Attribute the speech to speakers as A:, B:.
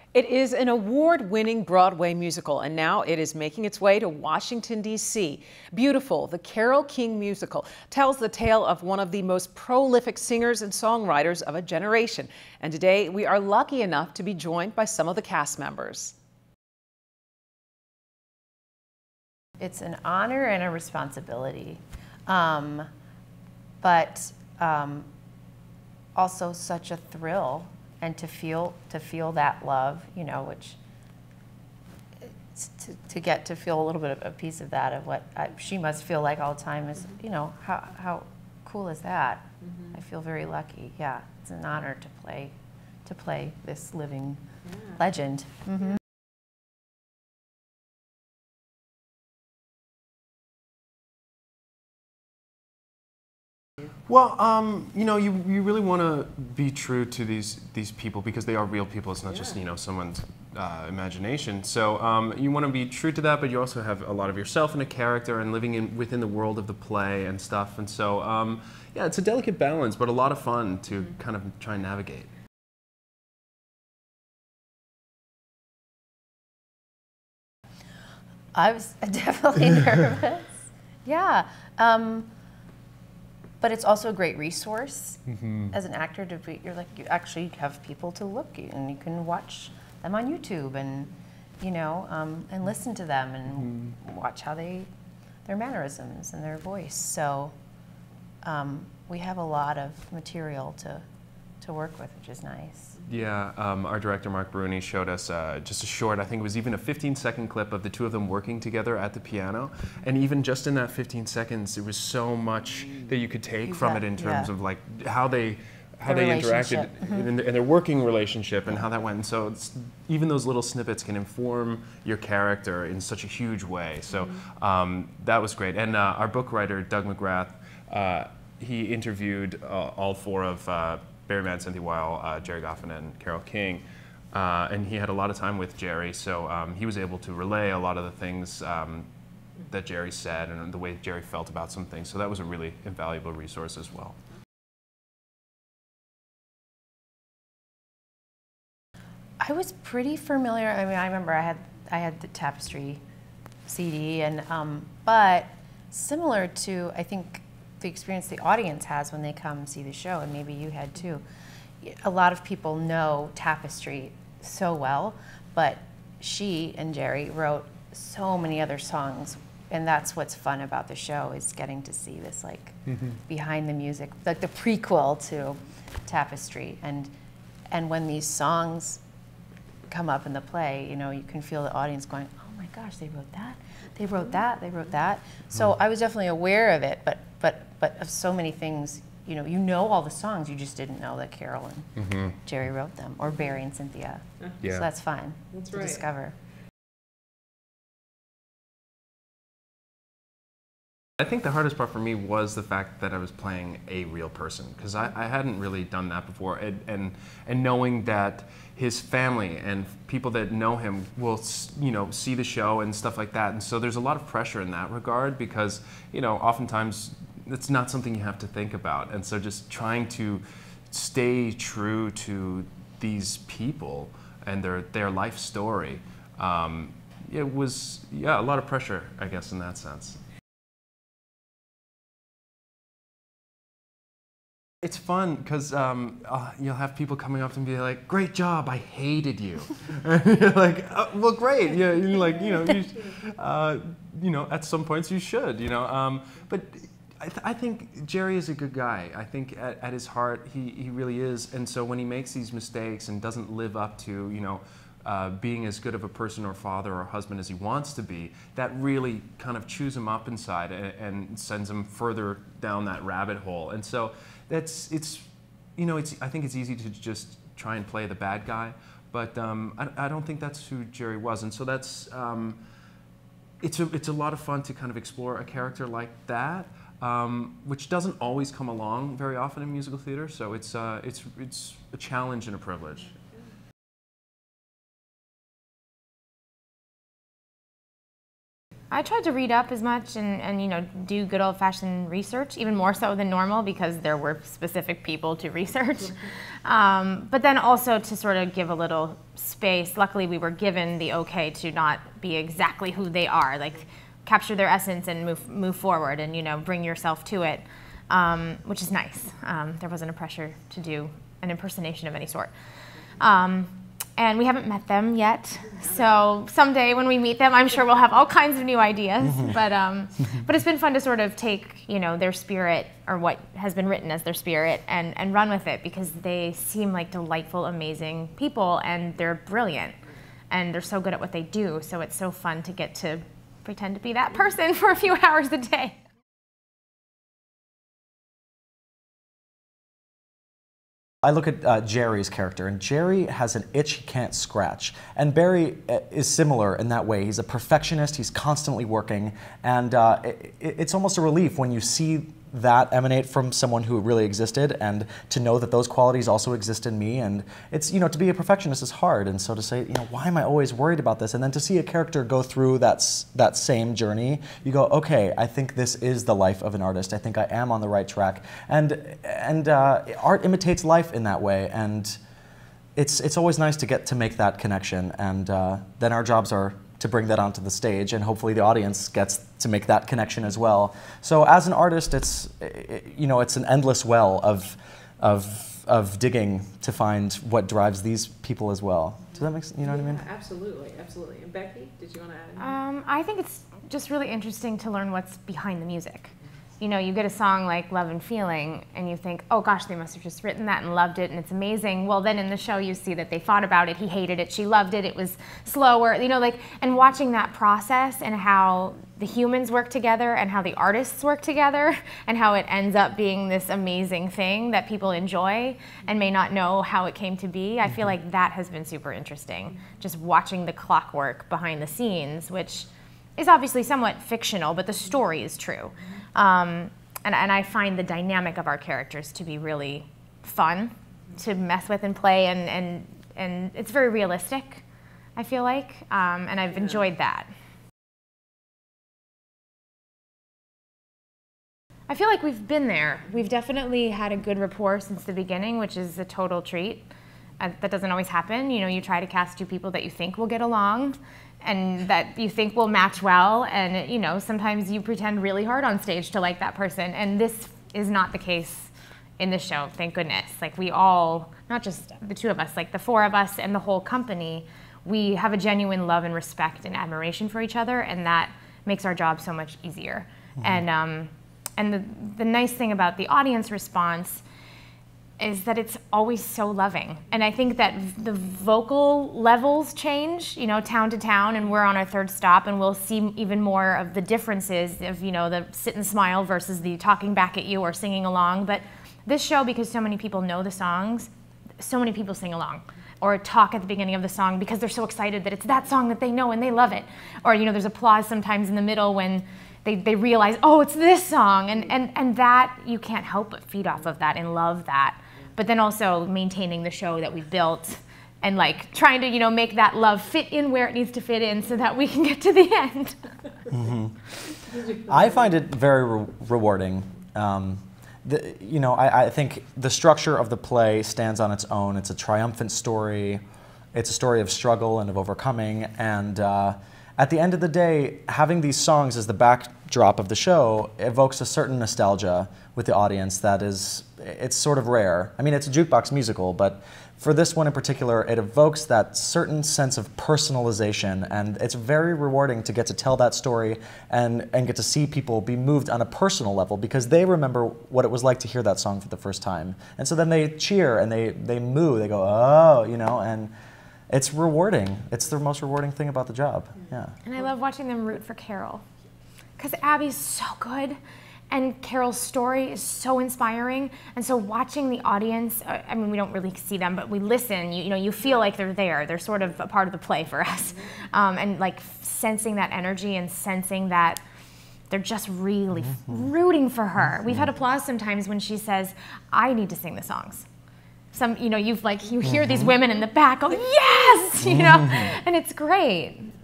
A: It is an award-winning Broadway musical, and now it is making its way to Washington, D.C. Beautiful, the Carole King Musical tells the tale of one of the most prolific singers and songwriters of a generation. And today, we are lucky enough to be joined by some of the cast members.
B: It's an honor and a responsibility, but also such a thrill. And to feel that love, you know, which to get to feel a little bit of a piece of that, of what she must feel like all the time, is, you know, how cool is that? Mm-hmm. I feel very lucky. Yeah, it's an honor to play this living legend. Mm-hmm.
C: Well, you know, you really want to be true to these people because they are real people. It's not just, you know, someone's imagination. So you want to be true to that, but you also have a lot of yourself in a character and living within the world of the play and stuff. And so, yeah, it's a delicate balance, but a lot of fun to kind of try and navigate.
B: I was definitely nervous. Yeah. But it's also a great resource as an actor to be. You actually have people to look, and you can watch them on YouTube, and you know, and listen to them, and watch how their mannerisms and their voice. So we have a lot of material to work with, which is nice.
C: Yeah, our director Mark Bruni showed us just a short, I think it was even a 15-second clip of the two of them working together at the piano, and even just in that 15 seconds, there was so much that you could take from it in terms of like how they interacted in their working relationship and how that went. And so even those little snippets can inform your character in such a huge way. So that was great. And our book writer Doug McGrath, he interviewed all four of Barry Mann, Cynthia Weil, Jerry Goffin, and Carole King, and he had a lot of time with Jerry, so he was able to relay a lot of the things that Jerry said and the way Jerry felt about some things. So that was a really invaluable resource as well.
B: I was pretty familiar. I mean, I remember I had the Tapestry CD, and but similar to, I think, the experience the audience has when they come see the show, and maybe you had too. A lot of people know Tapestry so well, but she and Jerry wrote so many other songs, and that's what's fun about the show, is getting to see this like behind the music, like the prequel to Tapestry, and when these songs come up in the play, you know, you can feel the audience going, oh my gosh, they wrote that, they wrote that, they wrote that. So I was definitely aware of it, but of so many things, you know all the songs, you just didn't know that Carole and Jerry wrote them, or Barry and Cynthia.
C: Yeah.
B: So that's fun to discover.
C: I think the hardest part for me was the fact that I was playing a real person, because I hadn't really done that before, and knowing that his family and people that know him will, you know, see the show and stuff like that, and so there's a lot of pressure in that regard, because, you know, oftentimes it's not something you have to think about, and so just trying to stay true to these people and their life story, it was, yeah, a lot of pressure, I guess, in that sense. It's fun because you'll have people coming up and be like, "Great job! I hated you." And you're like, oh, "Well, great. Yeah, you're like, you know, at some points you should, you know." But I think Jerry is a good guy. I think at his heart he really is. And so when he makes these mistakes and doesn't live up to, you know, being as good of a person or father or husband as he wants to be, that really kind of chews him up inside and sends him further down that rabbit hole. And so you know, I think it's easy to just try and play the bad guy, but I don't think that's who Jerry was. And so that's it's a lot of fun to kind of explore a character like that, which doesn't always come along very often in musical theater. So it's a challenge and a privilege.
D: I tried to read up as much and you know, do good old-fashioned research, even more so than normal because there were specific people to research. But then also to sort of give a little space. Luckily, we were given the okay to not be exactly who they are, like capture their essence and move forward and, you know, bring yourself to it, which is nice. There wasn't a pressure to do an impersonation of any sort. And we haven't met them yet, so someday when we meet them, I'm sure we'll have all kinds of new ideas. But it's been fun to sort of take, you know, their spirit, or what has been written as their spirit, and run with it, because they seem like delightful, amazing people, and they're brilliant, and they're so good at what they do. So it's so fun to get to pretend to be that person for a few hours a day.
E: I look at Jerry's character, and Jerry has an itch he can't scratch. And Barry is similar in that way. He's a perfectionist, he's constantly working, and it's almost a relief when you see that emanate from someone who really existed, and to know that those qualities also exist in me. And it's, you know, to be a perfectionist is hard, and so to say, you know, why am I always worried about this? And then to see a character go through that same journey, you go, okay, I think this is the life of an artist. I think I am on the right track. And art imitates life in that way, and it's always nice to get to make that connection. And then our jobs are to bring that onto the stage, and hopefully the audience gets to make that connection as well. So as an artist, you know, it's an endless well of digging to find what drives these people as well. Does that make sense? You know what I mean?
A: Absolutely, absolutely. And Becky, did you want to add?
D: I think it's just really interesting to learn what's behind the music. You know, you get a song like Love and Feeling, and you think, oh gosh, they must have just written that and loved it, and it's amazing. Well, then in the show you see that they thought about it, he hated it, she loved it, it was slower, you know, like, and watching that process and how the humans work together and how the artists work together and how it ends up being this amazing thing that people enjoy and may not know how it came to be. I feel like that has been super interesting, just watching the clockwork behind the scenes, which is obviously somewhat fictional, but the story is true. And I find the dynamic of our characters to be really fun to mess with and play, and it's very realistic, I feel like, and I've enjoyed that. I feel like we've been there. We've definitely had a good rapport since the beginning, which is a total treat. That doesn't always happen. You know, you try to cast two people that you think will get along and that you think will match well, and you know, sometimes you pretend really hard on stage to like that person, and this is not the case in this show, thank goodness. Like, we all, not just the two of us, like the four of us and the whole company, we have a genuine love and respect and admiration for each other, and that makes our job so much easier. Mm-hmm. And the nice thing about the audience response is that it's always so loving. And I think that the vocal levels change, you know, town to town, and we're on our third stop, and we'll see even more of the differences of, you know, the sit and smile versus the talking back at you or singing along. But this show, because so many people know the songs, so many people sing along or talk at the beginning of the song because they're so excited that it's that song that they know and they love it. Or, you know, there's applause sometimes in the middle when they realize, oh, it's this song. And that, you can't help but feed off of that and love that. But then also maintaining the show that we've built and like trying to, you know, make that love fit in where it needs to fit in so that we can get to the end.
E: Mm-hmm. I find it very rewarding. You know, I think the structure of the play stands on its own. It's a triumphant story. It's a story of struggle and of overcoming. And at the end of the day, having these songs as the backdrop of the show evokes a certain nostalgia with the audience that is, it's sort of rare. I mean, it's a jukebox musical, but for this one in particular, it evokes that certain sense of personalization, and it's very rewarding to get to tell that story and get to see people be moved on a personal level because they remember what it was like to hear that song for the first time. And so then they cheer and they moo, they go, oh, you know, and it's rewarding. It's the most rewarding thing about the job, yeah.
D: And I love watching them root for Carole, because Abby's so good, and Carole's story is so inspiring. And so watching the audience, I mean, we don't really see them, but we listen, you know, you feel like they're there. They're sort of a part of the play for us. And like sensing that energy and sensing that they're just really rooting for her. We've had applause sometimes when she says, I need to sing the songs. You know, you hear these women in the back go, yes, you know, and it's great.